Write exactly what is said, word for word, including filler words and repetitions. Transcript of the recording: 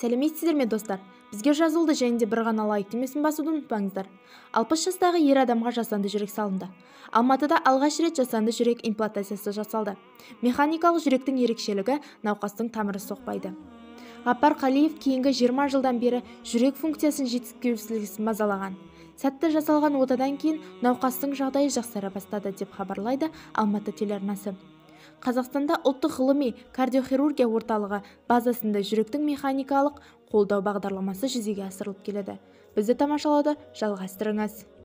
Сәлеметсіздер ме достар? Бізге жазылды және де бір ғана лайк түймесін басуды ұмытпаңыздар. алпыс жастағы ер адамға жасанды жүрек салынды. Алматыда алғаш рет жасанды жүрек имплантациясы жасалды. Механикалық жүректің ерекшелігі науқастың тамыры соқпайды. Ғаппар Қалиев кейінгі жиырма жылдан бері жүрек функциясын жетіспеушілігін мазалаған. Сәтті жасалған отадан кейін науқастың жағдайы жақсара бастады деп хабарлайды Алматы телеарнасы. Қазақстанда ұлттық ғылыми кардиохирургия орталығы базасында жүректің механикалық қолдау бағдарламасы жүзеге асырылып келеді. Бізді тамашалауды жалғастырыңыз.